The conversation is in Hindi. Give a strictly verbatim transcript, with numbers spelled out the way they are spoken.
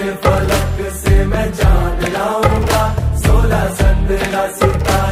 फलक से मैं जान लाऊंगा, सोलह संद्रा सितारे